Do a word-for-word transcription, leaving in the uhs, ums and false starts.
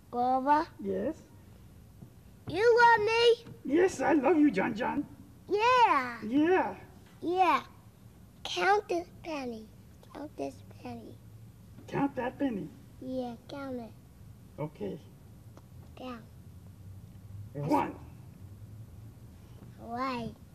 Grover, Yes? you love me? Yes, I love you, John John. Yeah. Yeah. Yeah. Count this penny. Count this penny. Count that penny. Yeah, count it. Okay. Count. One. Right.